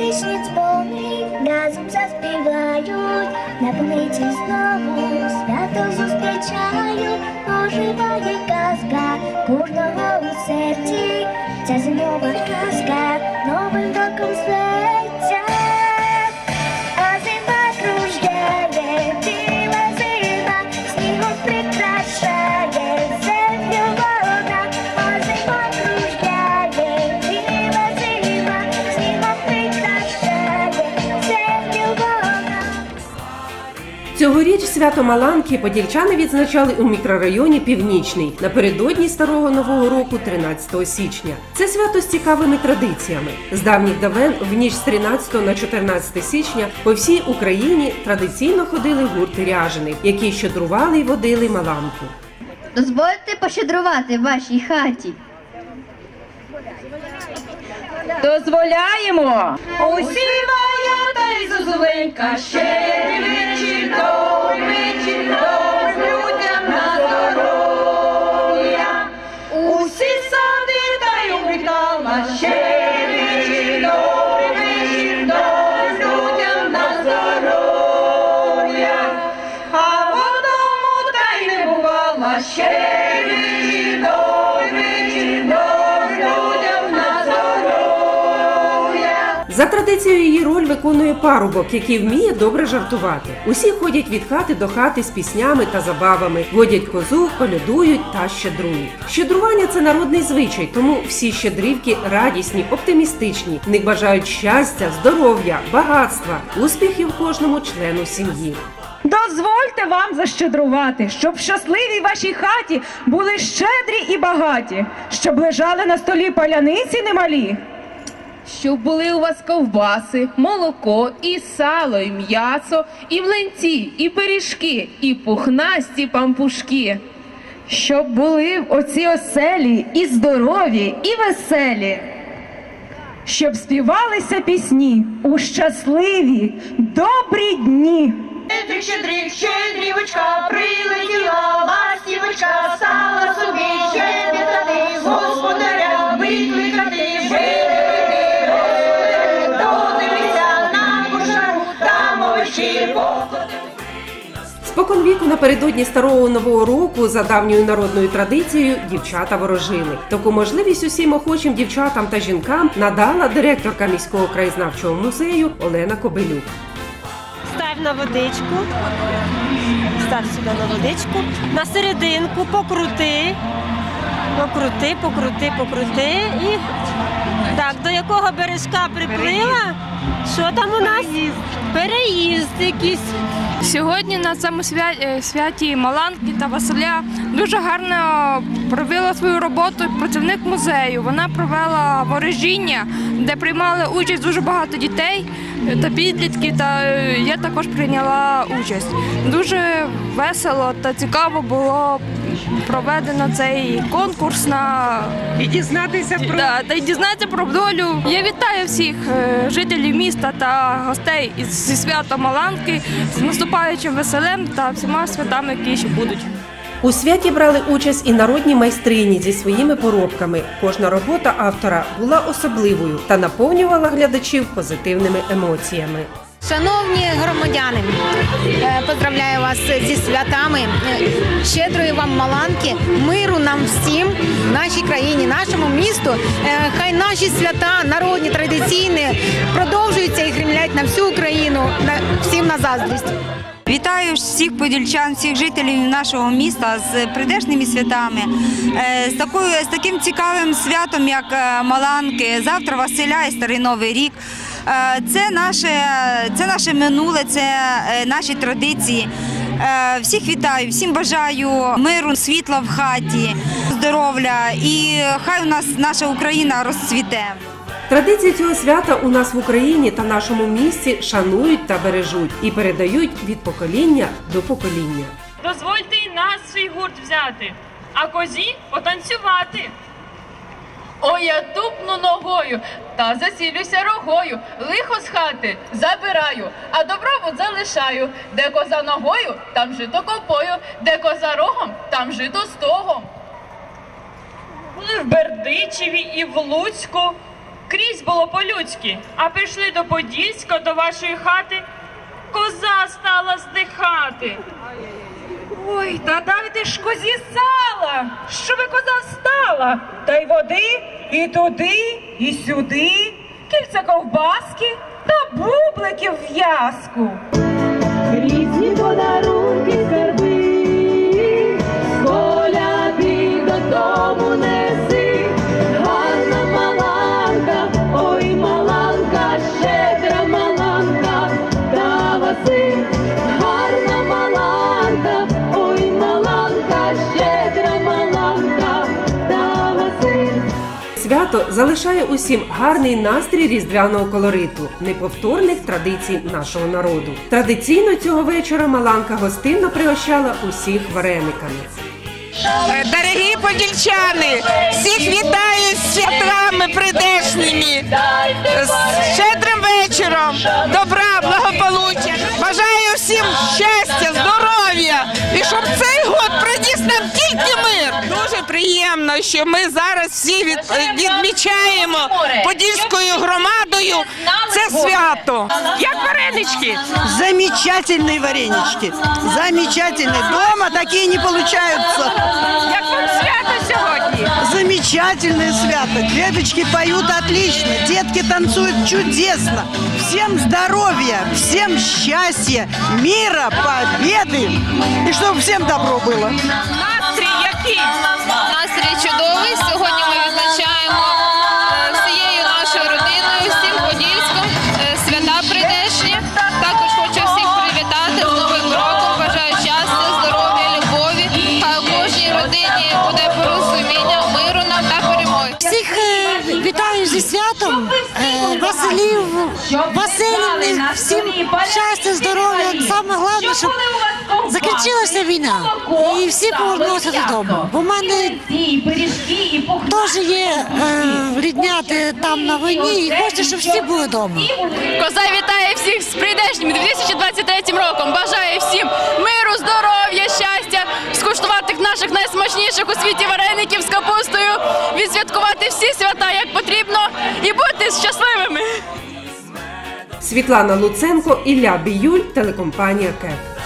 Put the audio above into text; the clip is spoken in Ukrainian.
пісні дзвони разом заспівають, на полиці знову свято зустрічають, оживає казка кожного у серці, ця зимова казка новим роком зветься. А зима кружляє, біла зима, снігом прикрашає землю вона. А зима кружляє, біла зима, снігом прикрашає землю вона. Цьогоріч свято Маланки подільчани відзначали у мікрорайоні Північний напередодні Старого Нового року 13 січня. Це свято з цікавими традиціями. З давніх давен в ніч з 13 на 14 січня по всій Україні традиційно ходили гурти ряжених, які щедрували й водили Маланку. Дозвольте пощедрувати в вашій хаті. Дозволяємо! Усі маята й зозуленька, щедрий добрий людям на здоров'я. Усі сади та й обвітала, щедрий добрий людям на здоров'я. А в одному та й не бувала, щедрий добрий людям на здоров'я. За традицією її роль виконує парубок, який вміє добре жартувати. Усі ходять від хати до хати з піснями та забавами, водять козу, колядують та щедрують. Щедрування – це народний звичай, тому всі щедрівки радісні, оптимістичні. В них бажають щастя, здоров'я, багатства, успіхів кожному члену сім'ї. Дозвольте вам защедрувати, щоб в щасливій вашій хаті були щедрі і багаті, щоб лежали на столі паляниці немалі. Щоб були у вас ковбаси, молоко, і сало, і м'ясо, і млинці, і пиріжки, і пухнасті пампушки. Щоб були оці оселі і здорові, і веселі. Щоб співалися пісні у щасливі, добрі дні. Щедрик, щедрик, щедрівочка, прилетіла ластівочка, стала собі щебетати, господаря викликати. Додивися на кошару, там овочі поклади. Споконвіку напередодні Старого Нового року за давньою народною традицією дівчата ворожили. Таку можливість усім охочим дівчатам та жінкам надала директорка міського краєзнавчого музею Олена Кобилюк. Став на водичку, став сюди на водичку, на серединку покрути, і так, до якого бережка приплила, що там у нас? Переїзд якийсь. Сьогодні на цьому святі Маланки та Василя дуже гарно провела свою роботу працівник музею. Вона провела ворожіння, де приймали участь дуже багато дітей та підлітків, та я також прийняла участь. Дуже весело та цікаво було проведено цей конкурс І дізнатися про долю. Я вітаю всіх жителів міста та гостей зі свята Маланки, з наступаючим Василем та всіма святами, які ще будуть. У святі брали участь і народні майстрині зі своїми поробками. Кожна робота автора була особливою та наповнювала глядачів позитивними емоціями. Шановні громадяни, поздравляю вас зі святами, щедрої вам Маланки, миру нам всім, нашій країні, нашому місту. Хай наші свята, народні, традиційні, продовжуються і гремлять на всю Україну, всім на заздрість. Вітаю всіх подільчан, всіх жителів нашого міста з прийдешніми святами, з таким цікавим святом, як Маланки, завтра Василя і Старий Новий рік. Це наше минуле, це наші традиції. Всіх вітаю, всім бажаю миру, світла в хаті, здоров'я і хай у нас наша Україна розцвіте. Традиції цього свята у нас в Україні та нашому місті шанують та бережуть і передають від покоління до покоління. Дозвольте і нас свій гурт взяти, а козі потанцювати. Ой, я тупну ногою та засілюся рогою, лихо з хати забираю, а добробут залишаю. Де коза ногою, там жито копою, де коза рогом, там жито стогом. В Бердичеві і в Луцьку Крізь було по-людськи, а прийшли до Подільська, до вашої хати, коза стала здихати. Ой, та дайте ж козі сала, щоби коза встала. Та й води, і туди, і сюди, кільця ковбаски та бубликів в'язку. Різні подарунки, скарби, коляди додому неси. Гарна маланка, ой, маланка, щедра маланка, та Василь. Гарна маланка, ой, маланка, щедра маланка, та Василь. Свято залишає усім гарний настрій різдвяного колориту, неповторних традицій нашого народу. Традиційно цього вечора Маланка гостинно пригощала усіх варениками. Дорогі подільчани, всіх вітаю з святами прийдешніми, з щедрим вечором, добра, благополуччя. Бажаю всім щастя, здоров'я і щоб цей год приніс нам тільки мир. Дуже приємно, що ми зараз всі відмічаємо Подільською громадою це свято. Як варенички? Замечательные варенички. Замечательные. Дома такие не получаются. Як вам свято сьогодні? Замечательное свято. Деточки поют отлично. Детки танцуют чудесно. Всем здоровья, всем счастья, мира, победы. И чтобы всем добро было. Настрій який? Настрій чудовий. Сьогодні ми відзначаємо всією нашою родиною, всім Подільськом, свята прийдешні. Також хочу всіх привітати з Новим роком. Бажаю щастя, здоров'я, любові. Хай у кожній родині буде порозуміння, миру нам та перемоги. Всіх вітаю зі святом, Василів, всім щастя, здоров'я. Саме головне, щоб закінчилася війна і всі повернулися додому. Бо в мене теж є рідняти там на війні і хочу, щоб всі були вдома. Коза вітає всіх з прийдешнім 2023 роком. Бажає всім миру, здоров'я, щастя, скуштувати наших найсмачніших у світі вареників з капустою, відсвяткувати всі свята як потрібно і бути щасливими. Світлана Луценко, Ілля Біюль, телекомпанія КЕТ.